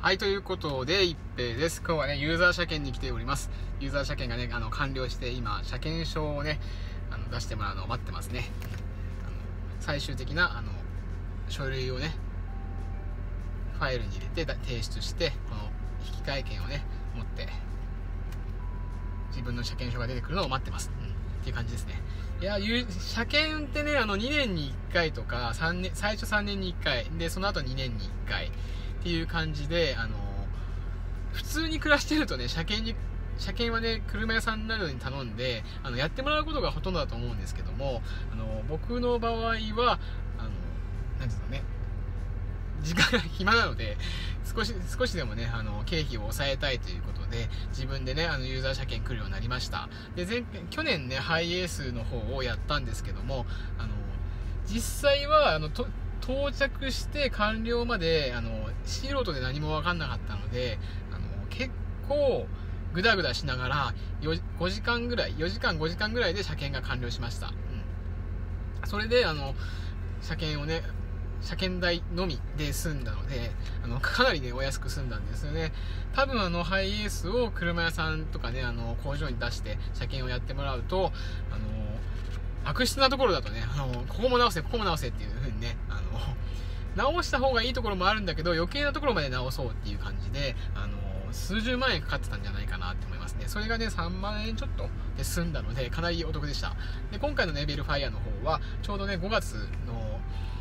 はい、ということで、一平です。今日はね、ユーザー車検に来ております。ユーザー車検がね、完了して、今、車検証をね、出してもらうのを待ってますね。最終的な、書類をね、ファイルに入れて提出して、この引換券をね、持って、自分の車検証が出てくるのを待ってます。っていう感じですね。いや、車検ってね、2年に1回とか、最初3年に1回、で、その後2年に1回、っていう感じで、普通に暮らしてるとね、車検はね、車屋さんなどに頼んで、やってもらうことがほとんどだと思うんですけども、僕の場合は、なんていうんですかね、時間が暇なので、少しでもね、経費を抑えたいということで、自分でね、ユーザー車検来るようになりました。で、去年ね、ハイエースの方をやったんですけども、実際は、到着して完了まで素人で何も分かんなかったので結構グダグダしながら4時間5時間ぐらいで車検が完了しました。それで車検をね車検代のみで済んだのでかなりねお安く済んだんですよね。多分ハイエースを車屋さんとかね工場に出して車検をやってもらうと悪質なところだとねここも直せっていう風にね直した方がいいところもあるんだけど余計なところまで直そうっていう感じで数十万円かかってたんじゃないかなって思いますね。それがね3万円ちょっとで済んだのでかなりお得でした。で今回のねベルファイアの方はちょうどね5月の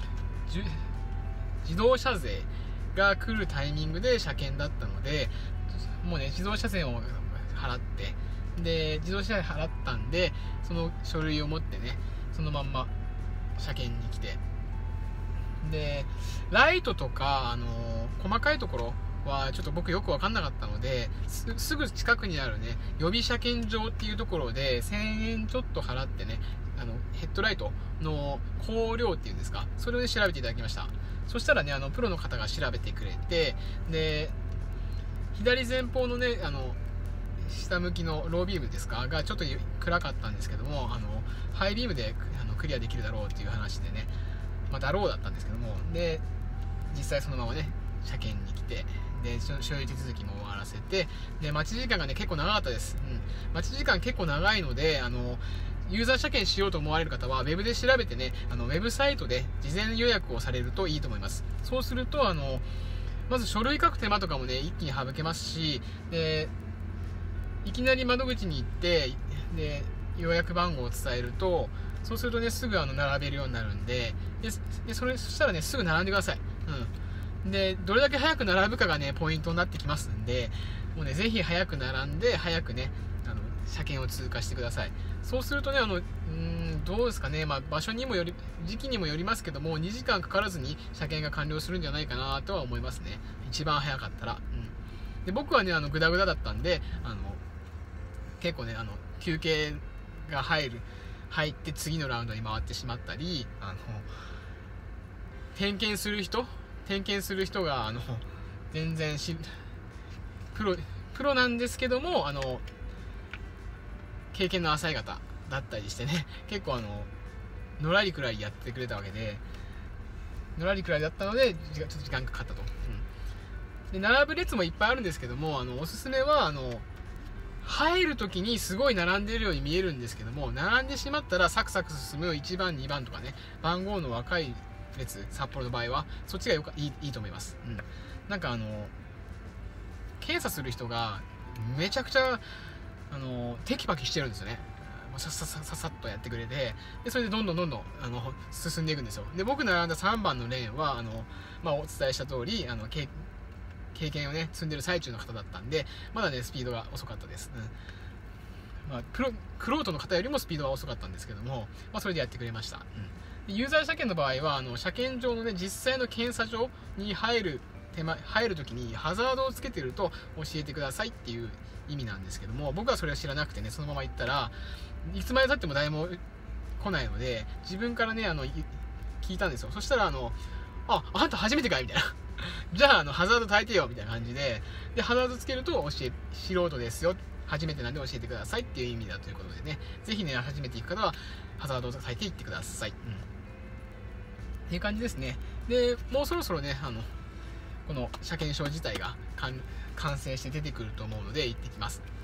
自動車税が来るタイミングで車検だったのでもうね自動車税を払ってで自動車税払ったんでその書類を持ってねそのまんま車検に来てでライトとか細かいところはちょっと僕よく分かんなかったのですぐ近くにあるね予備車検場っていうところで1000円ちょっと払ってねヘッドライトの光量っていうんですかそれを、ね、調べていただきました。そしたらねプロの方が調べてくれてで左前方のね下向きのロービームですかがちょっと暗かったんですけどもハイビームでクリアできるだろうっていう話でねだろうだったんですけどもで実際そのままね車検に来てで所有手続きも終わらせてで待ち時間がね結構長かったです。待ち時間結構長いのでユーザー車検しようと思われる方はウェブで調べてねウェブサイトで事前予約をされるといいと思います。そうするとまず書類書く手間とかもね一気に省けますしでいきなり窓口に行ってで予約番号を伝えるとそうするとねすぐ並べるようになるんでそしたらねすぐ並んでください。でどれだけ早く並ぶかがねポイントになってきますんでもうねぜひ早く並んで早くね車検を通過してください。そうするとねどうですかね、場所にもより時期にもよりますけども2時間かからずに車検が完了するんじゃないかなとは思いますね。一番早かったら。で僕はねグダグダだったんで結構ね休憩が入って次のラウンドに回ってしまったり点検する人が全然プロなんですけども経験の浅い方だったりしてね結構のらりくらいやってくれたわけでのらりくらいだったのでちょっと時間かかったと。で並ぶ列もいっぱいあるんですけどもおすすめは入る時にすごい並んでいるように見えるんですけども並んでしまったらサクサク進む1番2番とかね番号の若い列札幌の場合はそっちがいいと思います。なんか検査する人がめちゃくちゃテキパキしてるんですよね。さっとやってくれてでそれでどんどん進んでいくんですよ。で僕並んだ3番のレーンはお伝えした通り経験をね積んでる最中の方だったんでまだねスピードが遅かったです。玄人の方よりもスピードは遅かったんですけども、それでやってくれました。ユーザー車検の場合は車検場のね実際の検査場に入る時にハザードをつけてると教えてくださいっていう意味なんですけども僕はそれを知らなくてねそのまま行ったらいつまでたっても誰も来ないので自分からね聞いたんですよ。そしたらあんた初めてかいみたいなじゃあハザード焚いてよみたいな感じでハザードつけると素人ですよ初めてなんで教えてくださいっていう意味だということでねぜひね初めて行く方はハザードを焚いていってください。っていう感じですね。でもうそろそろねこの車検証自体が完成して出てくると思うので行ってきます。